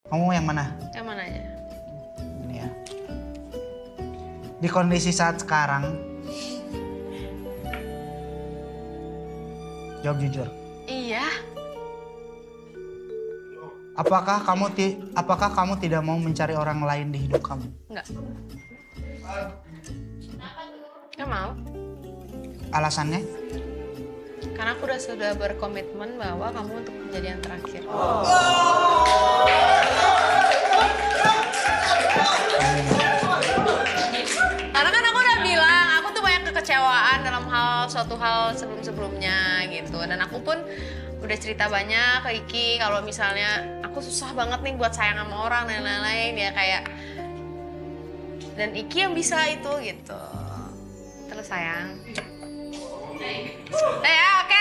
Kamu yang mana? Yang mana aja? Ini ya. Di kondisi saat sekarang, jawab jujur. Iya. Apakah kamu tidak mau mencari orang lain di hidup kamu? Enggak. Nggak mau. Alasannya? Karena aku sudah berkomitmen bahwa kamu untuk menjadi yang terakhir. Karena kan aku udah bilang, aku tuh banyak kekecewaan dalam suatu hal sebelum-sebelumnya gitu. Dan aku pun udah cerita banyak ke Iki kalau misalnya aku susah banget nih buat sayang sama orang dan lain-lain ya kayak. Dan Iki yang bisa itu gitu. Terus sayang. Ya oke.